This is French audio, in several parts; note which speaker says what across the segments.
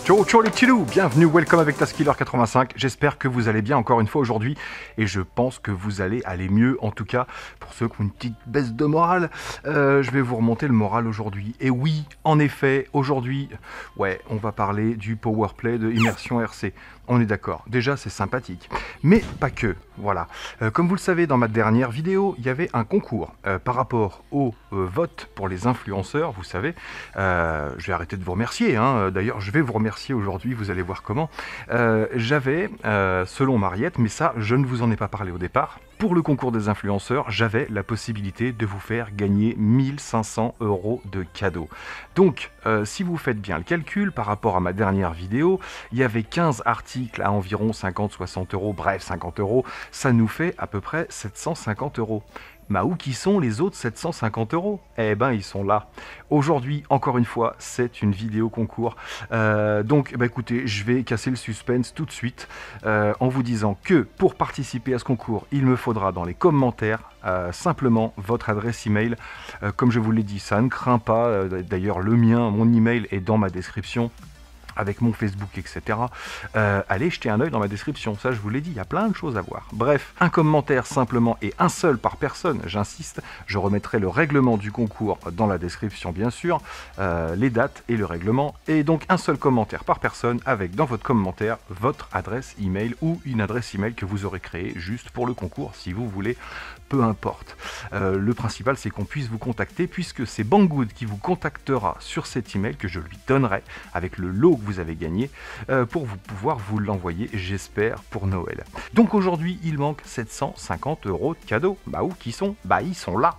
Speaker 1: Ciao ciao les petits loups, bienvenue, welcome avec Taskiller85, j'espère que vous allez bien encore une fois aujourd'hui et je pense que vous allez aller mieux, en tout cas pour ceux qui ont une petite baisse de morale, je vais vous remonter le moral aujourd'hui. Et oui, en effet, aujourd'hui, ouais, on va parler du powerplay de Immersion RC, on est d'accord, déjà c'est sympathique, mais pas que, voilà. Comme vous le savez, dans ma dernière vidéo, il y avait un concours par rapport au vote pour les influenceurs, vous savez, je vais arrêter de vous remercier, hein. D'ailleurs je vais vous remercier aujourd'hui, vous allez voir comment. J'avais, selon Mariette, mais ça je ne vous en ai pas parlé au départ, pour le concours des influenceurs, j'avais la possibilité de vous faire gagner 1500 € de cadeaux. Donc, si vous faites bien le calcul, par rapport à ma dernière vidéo, il y avait 15 articles à environ 50-60 €, bref 50 €, ça nous fait à peu près 750 €. Bah où qui sont les autres 750 €? Eh ben ils sont là. Aujourd'hui, encore une fois, c'est une vidéo concours. Donc bah écoutez, je vais casser le suspense tout de suite en vous disant que pour participer à ce concours, il me faudra dans les commentaires simplement votre adresse email. Comme je vous l'ai dit, ça ne craint pas. D'ailleurs, le mien, mon email est dans ma description, avec mon Facebook, etc. Allez jeter un œil dans ma description, ça je vous l'ai dit, il y a plein de choses à voir. Bref, un commentaire simplement et un seul par personne, j'insiste, je remettrai le règlement du concours dans la description bien sûr, les dates et le règlement, et donc un seul commentaire par personne avec dans votre commentaire votre adresse email ou une adresse email que vous aurez créée juste pour le concours si vous voulez, peu importe. Le principal c'est qu'on puisse vous contacter puisque c'est Banggood qui vous contactera sur cet email que je lui donnerai avec le lot que vous avez gagné pour vous pouvoir vous l'envoyer, j'espère, pour Noël. Donc aujourd'hui, il manque 750 € de cadeaux. Bah où qui sont? Bah ils sont là.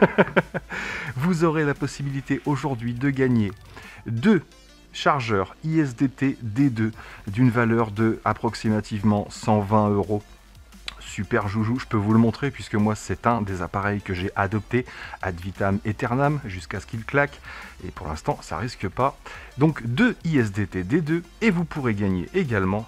Speaker 1: Vous aurez la possibilité aujourd'hui de gagner 2 chargeurs ISDT D2 d'une valeur de approximativement 120 €. Super joujou, je peux vous le montrer puisque moi c'est un des appareils que j'ai adopté ad vitam aeternam jusqu'à ce qu'il claque et pour l'instant ça risque pas. Donc 2 ISDT D2 et vous pourrez gagner également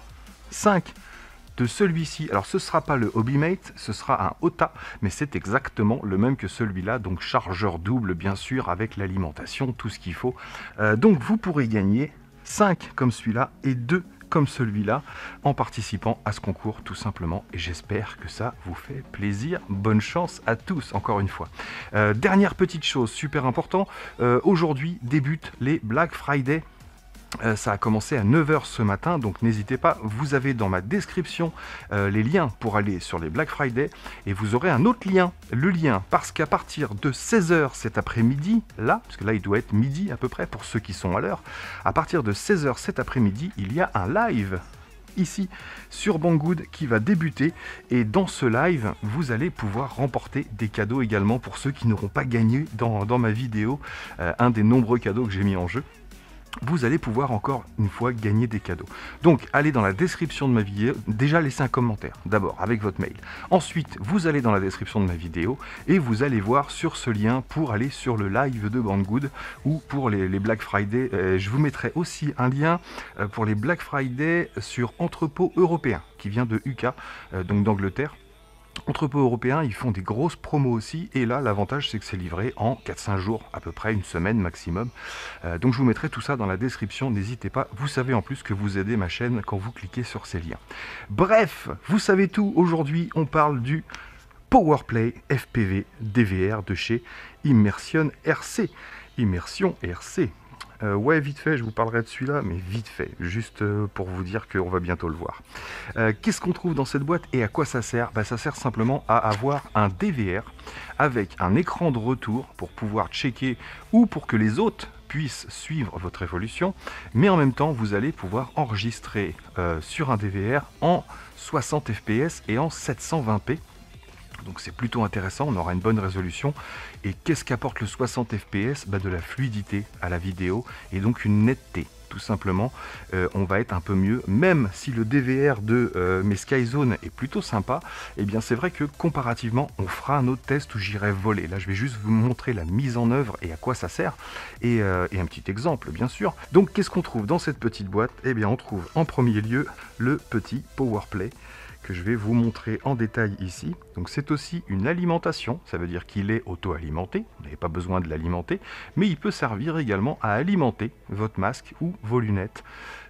Speaker 1: 5 de celui-ci. Alors ce sera pas le Hobbymate, ce sera un OTA, mais c'est exactement le même que celui-là, donc chargeur double bien sûr avec l'alimentation, tout ce qu'il faut. Donc vous pourrez gagner 5 comme celui-là et 2 comme celui-là, en participant à ce concours tout simplement, et j'espère que ça vous fait plaisir. Bonne chance à tous, encore une fois. Dernière petite chose super important, aujourd'hui débutent les Black Friday. Ça a commencé à 9 h ce matin, donc n'hésitez pas, vous avez dans ma description les liens pour aller sur les Black Friday, et vous aurez un autre lien, le lien, parce qu'à partir de 16 h cet après-midi, là, parce que là il doit être midi à peu près pour ceux qui sont à l'heure, à partir de 16 h cet après-midi, il y a un live ici sur Banggood qui va débuter, et dans ce live vous allez pouvoir remporter des cadeaux également pour ceux qui n'auront pas gagné dans ma vidéo, un des nombreux cadeaux que j'ai mis en jeu. Vous allez pouvoir encore une fois gagner des cadeaux. Donc allez dans la description de ma vidéo, déjà laissez un commentaire d'abord avec votre mail. Ensuite vous allez dans la description de ma vidéo et vous allez voir sur ce lien pour aller sur le live de Banggood ou pour les Black Friday. Je vous mettrai aussi un lien pour les Black Friday sur Entrepôt Européen qui vient de UK, donc d'Angleterre. Entrepôt européen, ils font des grosses promos aussi, et là l'avantage c'est que c'est livré en 4-5 jours, à peu près une semaine maximum. Donc je vous mettrai tout ça dans la description, n'hésitez pas, vous savez en plus que vous aidez ma chaîne quand vous cliquez sur ces liens. Bref, vous savez tout, aujourd'hui on parle du Powerplay FPV DVR de chez Immersion RC. Immersion RC. Ouais, vite fait, je vous parlerai de celui-là, mais vite fait, juste pour vous dire qu'on va bientôt le voir. Qu'est-ce qu'on trouve dans cette boîte et à quoi ça sert? Bah, ça sert simplement à avoir un DVR avec un écran de retour pour pouvoir checker ou pour que les autres puissent suivre votre évolution, mais en même temps, vous allez pouvoir enregistrer sur un DVR en 60 fps et en 720p. Donc c'est plutôt intéressant, on aura une bonne résolution. Et qu'est-ce qu'apporte le 60 fps? Bah, de la fluidité à la vidéo et donc une netteté. Tout simplement, on va être un peu mieux, même si le DVR de mes Skyzone est plutôt sympa, et bien c'est vrai que comparativement, on fera un autre test où j'irai voler. Là, je vais juste vous montrer la mise en œuvre et à quoi ça sert, et un petit exemple, bien sûr. Donc, qu'est-ce qu'on trouve dans cette petite boîte? Eh bien, on trouve en premier lieu le petit Powerplay, que je vais vous montrer en détail ici. Donc c'est aussi une alimentation, ça veut dire qu'il est auto-alimenté, vous n'avez pas besoin de l'alimenter, mais il peut servir également à alimenter votre masque ou vos lunettes.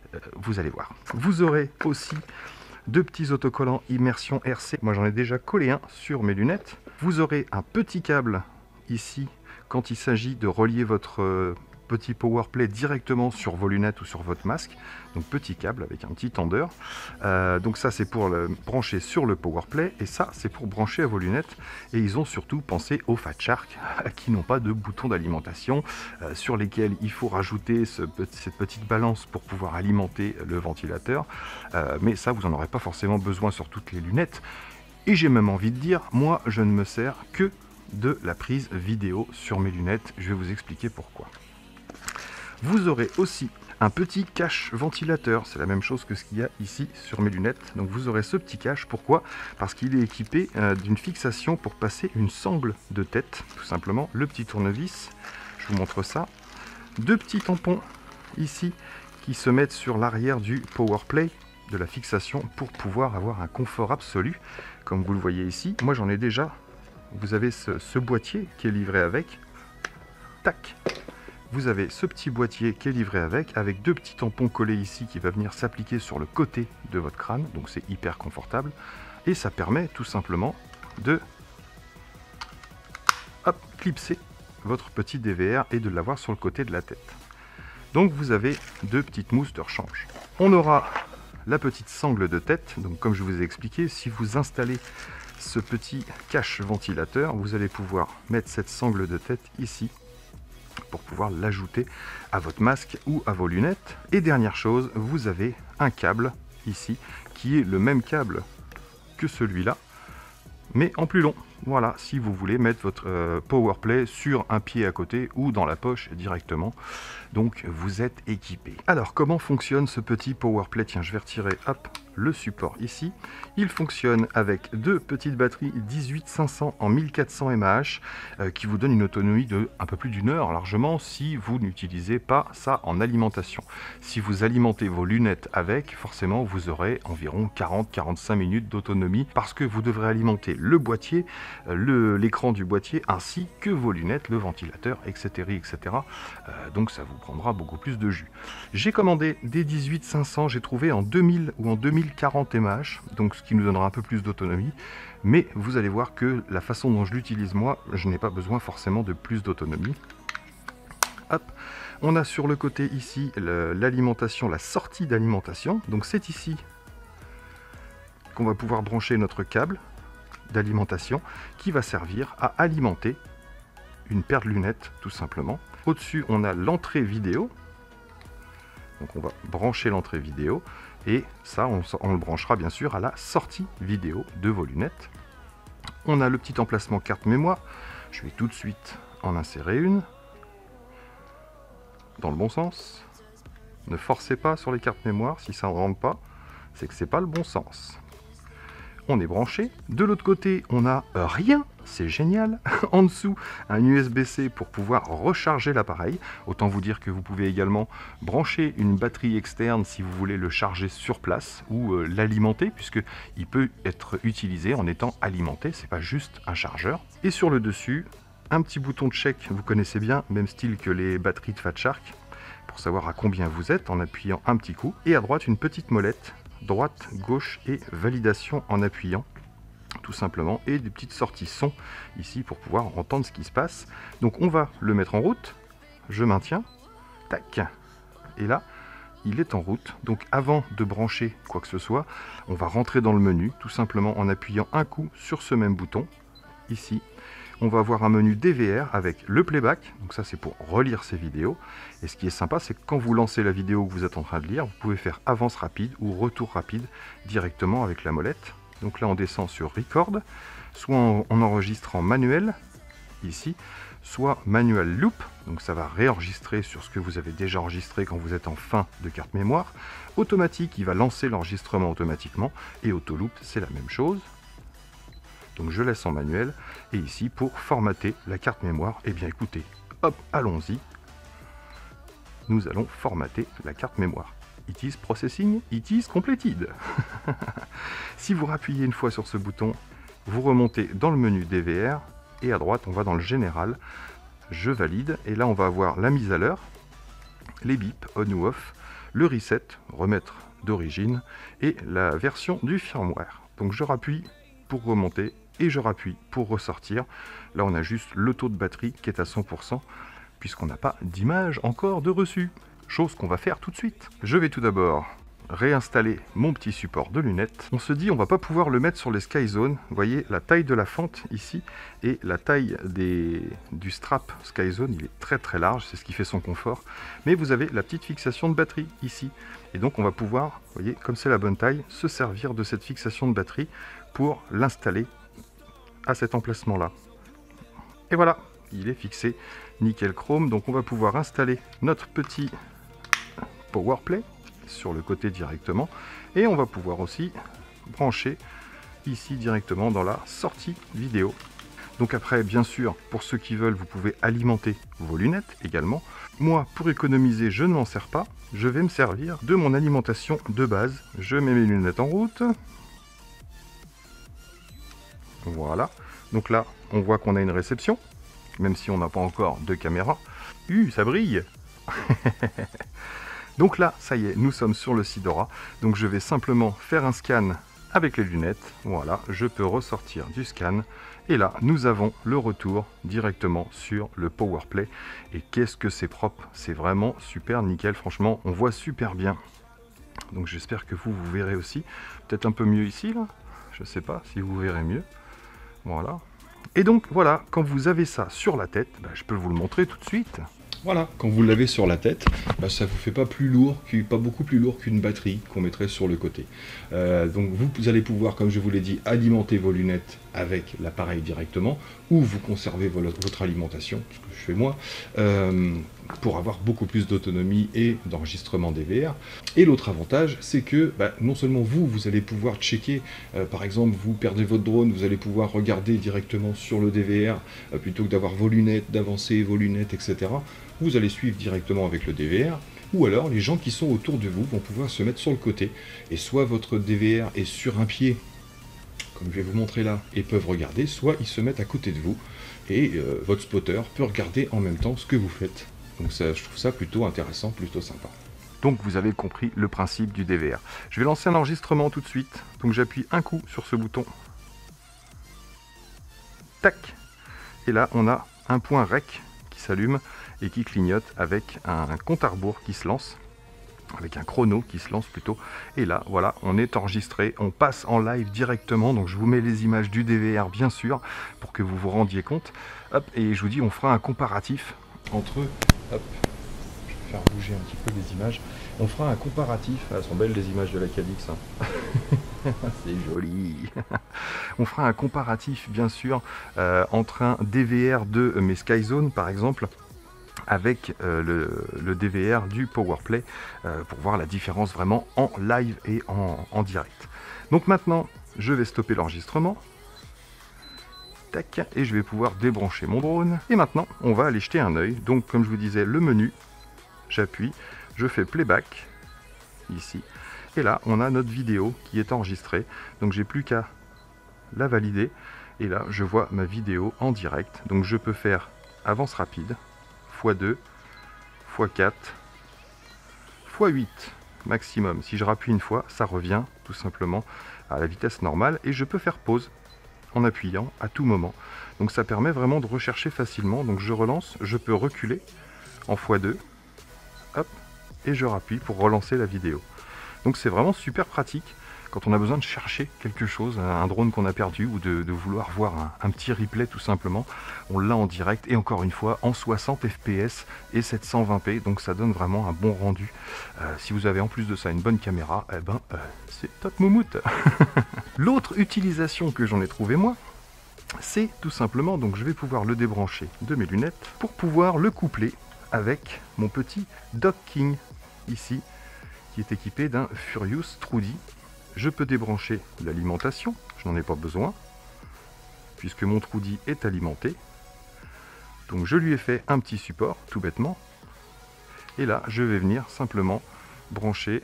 Speaker 1: vous allez voir. Vous aurez aussi deux petits autocollants immersion RC. Moi j'en ai déjà collé un sur mes lunettes. Vous aurez un petit câble ici quand il s'agit de relier votre petit PowerPlay directement sur vos lunettes ou sur votre masque. Donc petit câble avec un petit tendeur. Donc ça c'est pour le brancher sur le PowerPlay et ça c'est pour brancher à vos lunettes. Et ils ont surtout pensé aux Fat Shark qui n'ont pas de bouton d'alimentation sur lesquels il faut rajouter cette petite balance pour pouvoir alimenter le ventilateur. Mais ça vous n'en aurez pas forcément besoin sur toutes les lunettes. Et j'ai même envie de dire, moi je ne me sers que de la prise vidéo sur mes lunettes. Je vais vous expliquer pourquoi. Vous aurez aussi un petit cache ventilateur, c'est la même chose que ce qu'il y a ici sur mes lunettes. Donc vous aurez ce petit cache, pourquoi? Parce qu'il est équipé d'une fixation pour passer une sangle de tête, tout simplement. Le petit tournevis, je vous montre ça. Deux petits tampons ici qui se mettent sur l'arrière du PowerPlay de la fixation pour pouvoir avoir un confort absolu, comme vous le voyez ici. Moi j'en ai déjà, vous avez ce boîtier qui est livré avec, tac. Vous avez ce petit boîtier qui est livré avec deux petits tampons collés ici qui va venir s'appliquer sur le côté de votre crâne, donc c'est hyper confortable. Et ça permet tout simplement de clipser votre petit DVR et de l'avoir sur le côté de la tête. Donc vous avez deux petites mousses de rechange. On aura la petite sangle de tête, donc comme je vous ai expliqué, si vous installez ce petit cache ventilateur, vous allez pouvoir mettre cette sangle de tête ici, pour pouvoir l'ajouter à votre masque ou à vos lunettes. Et dernière chose, vous avez un câble ici qui est le même câble que celui-là mais en plus long. Voilà, si vous voulez mettre votre PowerPlay sur un pied à côté ou dans la poche directement. Donc vous êtes équipé. Alors comment fonctionne ce petit PowerPlay? Tiens, je vais retirer le support ici. Il fonctionne avec deux petites batteries 18500 en 1400 mAh qui vous donnent une autonomie de un peu plus d'une heure largement si vous n'utilisez pas ça en alimentation. Si vous alimentez vos lunettes avec, forcément vous aurez environ 40-45 minutes d'autonomie parce que vous devrez alimenter le boîtier, l'écran du boîtier ainsi que vos lunettes, le ventilateur, etc. Donc ça vous prendra beaucoup plus de jus. J'ai commandé des 18500, j'ai trouvé en 2000 ou en 2040 mAh, donc ce qui nous donnera un peu plus d'autonomie. Mais vous allez voir que la façon dont je l'utilise moi, je n'ai pas besoin forcément de plus d'autonomie. Hop, on a sur le côté ici l'alimentation, la sortie d'alimentation. Donc c'est ici qu'on va pouvoir brancher notre câble d'alimentation qui va servir à alimenter une paire de lunettes tout simplement. Au-dessus on a l'entrée vidéo, donc on va brancher l'entrée vidéo et ça on le branchera bien sûr à la sortie vidéo de vos lunettes. On a le petit emplacement carte mémoire, je vais tout de suite en insérer une dans le bon sens. Ne forcez pas sur les cartes mémoire, si ça ne rentre pas c'est que c'est pas le bon sens. On est branché. De l'autre côté, on n'a rien, c'est génial. En dessous, un USB-C pour pouvoir recharger l'appareil. Autant vous dire que vous pouvez également brancher une batterie externe si vous voulez le charger sur place ou l'alimenter, puisqu'il peut être utilisé en étant alimenté, c'est pas juste un chargeur. Et sur le dessus, un petit bouton de check, vous connaissez bien, même style que les batteries de Fat Shark, pour savoir à combien vous êtes en appuyant un petit coup. Et à droite, une petite molette. Droite, gauche et validation en appuyant tout simplement, et des petites sorties son ici pour pouvoir entendre ce qui se passe. Donc on va le mettre en route, je maintiens, tac, et là il est en route. Donc avant de brancher quoi que ce soit, on va rentrer dans le menu tout simplement en appuyant un coup sur ce même bouton ici. On va avoir un menu DVR avec le playback, donc ça c'est pour relire ces vidéos. Et ce qui est sympa, c'est que quand vous lancez la vidéo que vous êtes en train de lire, vous pouvez faire avance rapide ou retour rapide directement avec la molette. Donc là on descend sur Record, soit on enregistre en manuel, ici, soit manual loop, donc ça va réenregistrer sur ce que vous avez déjà enregistré quand vous êtes en fin de carte mémoire. Automatique, il va lancer l'enregistrement automatiquement, et auto loop c'est la même chose. Donc je laisse en manuel, et ici pour formater la carte mémoire, et bien écoutez, hop, allons-y, nous allons formater la carte mémoire. It is processing, it is completed. Si vous rappuyez une fois sur ce bouton, vous remontez dans le menu DVR, et à droite on va dans le général, je valide, et là on va avoir la mise à l'heure, les bips on ou off, le reset, remettre d'origine, et la version du firmware. Donc je rappuie pour remonter et je rappuie pour ressortir. Là on a juste le taux de batterie qui est à 100% puisqu'on n'a pas d'image encore de reçu. Chose qu'on va faire tout de suite. Je vais tout d'abord réinstaller mon petit support de lunettes. On se dit on va pas pouvoir le mettre sur les Sky Zone. Vous voyez la taille de la fente ici et la taille du strap Sky Zone, il est très très large, c'est ce qui fait son confort. Mais vous avez la petite fixation de batterie ici. Et donc on va pouvoir, vous voyez, comme c'est la bonne taille, se servir de cette fixation de batterie pour l'installer à cet emplacement-là. Et voilà, il est fixé nickel chrome. Donc on va pouvoir installer notre petit PowerPlay sur le côté directement et on va pouvoir aussi brancher ici directement dans la sortie vidéo. Donc après, bien sûr, pour ceux qui veulent, vous pouvez alimenter vos lunettes également. Moi, pour économiser, je ne m'en sers pas. Je vais me servir de mon alimentation de base. Je mets mes lunettes en route. Voilà. Donc là, on voit qu'on a une réception, même si on n'a pas encore de caméra. Ça brille. Donc là, ça y est, nous sommes sur le Sidora. Donc je vais simplement faire un scan avec les lunettes. Voilà, je peux ressortir du scan. Et là, nous avons le retour directement sur le PowerPlay. Et qu'est-ce que c'est propre, c'est vraiment super nickel. Franchement, on voit super bien. Donc j'espère que vous verrez aussi. Peut-être un peu mieux ici, là. Je ne sais pas si vous verrez mieux. Voilà. Et donc voilà, quand vous avez ça sur la tête, je peux vous le montrer tout de suite. Voilà, quand vous l'avez sur la tête, ça ne vous fait pas beaucoup plus lourd qu'une batterie qu'on mettrait sur le côté. Donc vous allez pouvoir, comme je vous l'ai dit, alimenter vos lunettes avec l'appareil directement, ou vous conservez votre alimentation, ce que je fais moi, pour avoir beaucoup plus d'autonomie et d'enregistrement DVR. Et l'autre avantage, c'est que non seulement vous allez pouvoir checker, par exemple, vous perdez votre drone, vous allez pouvoir regarder directement sur le DVR, plutôt que d'avoir vos lunettes, d'avancer vos lunettes, etc. Vous allez suivre directement avec le DVR, ou alors les gens qui sont autour de vous vont pouvoir se mettre sur le côté, et soit votre DVR est sur un pied, comme je vais vous montrer là, et peuvent regarder, soit ils se mettent à côté de vous, et votre spotter peut regarder en même temps ce que vous faites. Donc ça, je trouve ça plutôt intéressant, plutôt sympa. Donc vous avez compris le principe du DVR. Je vais lancer un enregistrement tout de suite, donc j'appuie un coup sur ce bouton. Tac. Et là on a un point REC qui s'allume et qui clignote avec un compte à rebours qui se lance, avec un chrono qui se lance plutôt. Et là, voilà, on est enregistré, on passe en live directement. Donc je vous mets les images du DVR bien sûr, pour que vous vous rendiez compte. Hop, et je vous dis, on fera un comparatif entre... Hop, je vais faire bouger un petit peu les images. On fera un comparatif, elles sont belles les images de la Cadix, hein. C'est joli. On fera un comparatif bien sûr entre un DVR de mes Sky Zone par exemple, avec le DVR du PowerPlay pour voir la différence vraiment en live et en direct. Donc maintenant, je vais stopper l'enregistrement. Tac, et je vais pouvoir débrancher mon drone. Et maintenant, on va aller jeter un œil. Donc comme je vous disais, le menu, j'appuie, je fais playback, ici. Et là, on a notre vidéo qui est enregistrée. Donc j'ai plus qu'à la valider. Et là, je vois ma vidéo en direct. Donc je peux faire avance rapide, x2, x4, x8 maximum. Si je rappuie une fois, ça revient tout simplement à la vitesse normale et je peux faire pause en appuyant à tout moment. Donc ça permet vraiment de rechercher facilement. Donc je relance, je peux reculer en x2, hop, et je rappuie pour relancer la vidéo. Donc c'est vraiment super pratique quand on a besoin de chercher quelque chose, un drone qu'on a perdu, ou de vouloir voir un petit replay tout simplement. On l'a en direct et encore une fois en 60 fps et 720p, donc ça donne vraiment un bon rendu. Si vous avez en plus de ça une bonne caméra, eh ben c'est top moumoute. L'autre utilisation que j'en ai trouvé moi, c'est tout simplement, donc je vais pouvoir le débrancher de mes lunettes pour pouvoir le coupler avec mon petit Dock King ici, qui est équipé d'un Furious Trudy. Je peux débrancher l'alimentation, je n'en ai pas besoin, puisque mon Trudy est alimenté. Donc je lui ai fait un petit support, tout bêtement. Et là, je vais venir simplement brancher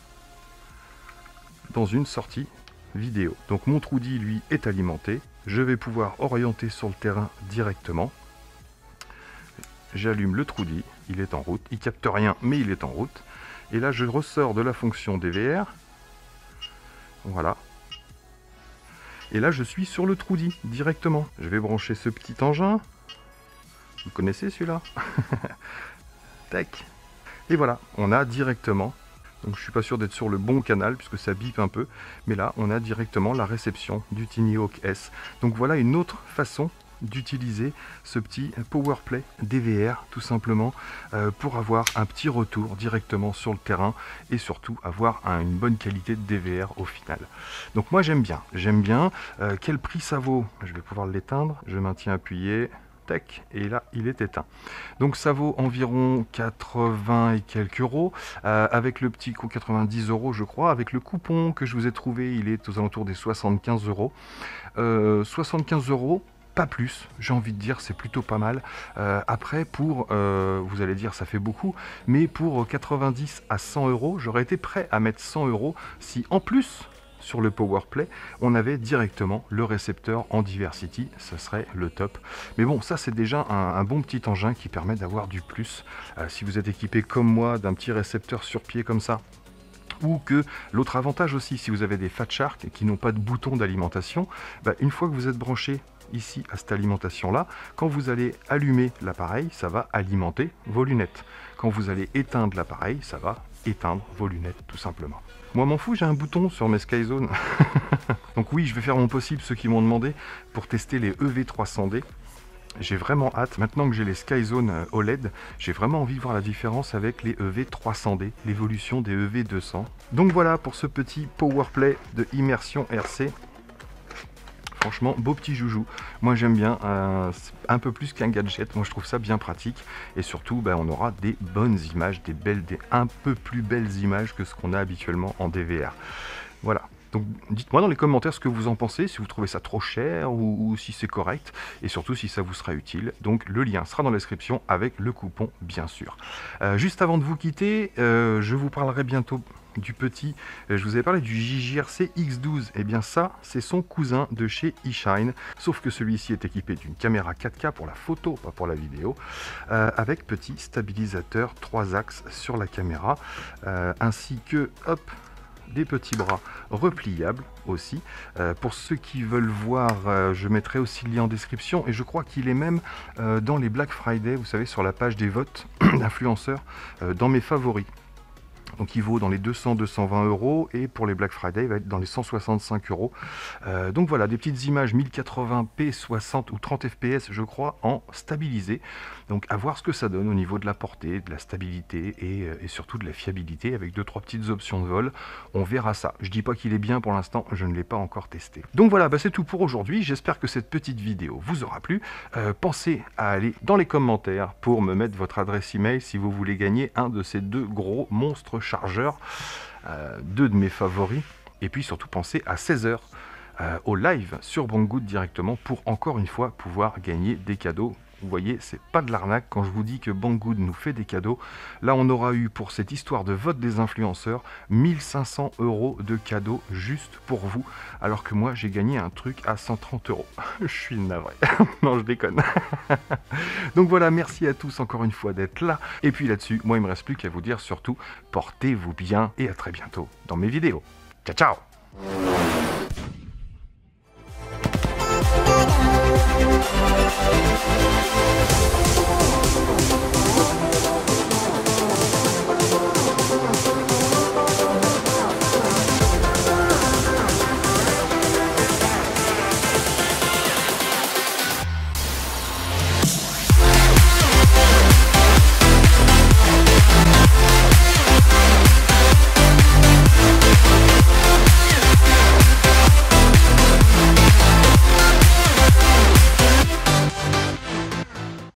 Speaker 1: dans une sortie vidéo. Donc mon Trudy, lui, est alimenté. Je vais pouvoir orienter sur le terrain directement. J'allume le Trudy, il est en route. Il capte rien, mais il est en route. Et là, je ressors de la fonction DVR. Voilà. Et là, je suis sur le Trudy directement. Je vais brancher ce petit engin. Vous connaissez celui-là? Tac. Et voilà, on a directement... Donc je suis pas sûr d'être sur le bon canal puisque ça bip un peu. Mais là, on a directement la réception du TinyHawk S. Donc voilà une autre façon d'utiliser ce petit PowerPlay DVR tout simplement pour avoir un petit retour directement sur le terrain et surtout avoir une bonne qualité de DVR au final. Donc moi j'aime bien. Quel prix ça vaut? Je vais pouvoir l'éteindre, je maintiens appuyé. Tac, et là il est éteint. Donc ça vaut environ 80 et quelques euros, avec le petit coup 90 euros je crois, avec le coupon que je vous ai trouvé il est aux alentours des 75 euros. 75 euros, pas plus, j'ai envie de dire, c'est plutôt pas mal. Après pour, vous allez dire ça fait beaucoup, mais pour 90 à 100 euros, j'aurais été prêt à mettre 100 euros si en plus sur le PowerPlay, on avait directement le récepteur en Diversity, ça serait le top. Mais bon, ça c'est déjà un bon petit engin qui permet d'avoir du plus. Si vous êtes équipé comme moi d'un petit récepteur sur pied comme ça, ou que l'autre avantage aussi, si vous avez des Fat Shark qui n'ont pas de bouton d'alimentation, une fois que vous êtes branché ici à cette alimentation là, quand vous allez allumer l'appareil, ça va alimenter vos lunettes. Quand vous allez éteindre l'appareil, ça va éteindre vos lunettes tout simplement. Moi m'en fous, j'ai un bouton sur mes Skyzone. Donc oui, je vais faire mon possible, ceux qui m'ont demandé, pour tester les EV300D. J'ai vraiment hâte, maintenant que j'ai les Skyzone OLED, j'ai vraiment envie de voir la différence avec les EV300D, l'évolution des EV200. Donc voilà pour ce petit PowerPlay de Immersion RC. Franchement, beau petit joujou. Moi j'aime bien, un peu plus qu'un gadget. Moi je trouve ça bien pratique. Et surtout, on aura des bonnes images, des un peu plus belles images que ce qu'on a habituellement en DVR. Voilà. Donc dites-moi dans les commentaires ce que vous en pensez, si vous trouvez ça trop cher ou si c'est correct. Et surtout si ça vous sera utile. Donc le lien sera dans la description avec le coupon bien sûr. Juste avant de vous quitter, je vous parlerai bientôt du petit, je vous avais parlé du JJRC X12, et bien ça c'est son cousin de chez eShine, sauf que celui-ci est équipé d'une caméra 4K pour la photo, pas pour la vidéo, avec petit stabilisateur 3 axes sur la caméra, ainsi que hop, des petits bras repliables aussi. Pour ceux qui veulent voir, je mettrai aussi le lien en description, et je crois qu'il est même dans les Black Friday, vous savez, sur la page des votes d'influenceurs, dans mes favoris. Donc il vaut dans les 200-220 euros, et pour les Black Friday il va être dans les 165 euros. Donc voilà, des petites images 1080p 60 ou 30 fps je crois en stabilisé. Donc à voir ce que ça donne au niveau de la portée, de la stabilité et surtout de la fiabilité, avec 2-3 petites options de vol. On verra ça. Je dis pas qu'il est bien pour l'instant, je ne l'ai pas encore testé. Donc voilà, c'est tout pour aujourd'hui. J'espère que cette petite vidéo vous aura plu. Pensez à aller dans les commentaires pour me mettre votre adresse email si vous voulez gagner un de ces deux gros monstres chargeurs, deux de mes favoris. Et puis surtout pensez à 16 h au live sur Banggood directement pour encore une fois pouvoir gagner des cadeaux. Vous voyez, c'est pas de l'arnaque quand je vous dis que Banggood nous fait des cadeaux. Là, on aura eu pour cette histoire de vote des influenceurs 1500 euros de cadeaux juste pour vous, alors que moi j'ai gagné un truc à 130 euros. Je suis navré. Non, je déconne. Donc voilà, merci à tous encore une fois d'être là. Et puis là-dessus, moi il me reste plus qu'à vous dire surtout, portez-vous bien et à très bientôt dans mes vidéos. Ciao, ciao.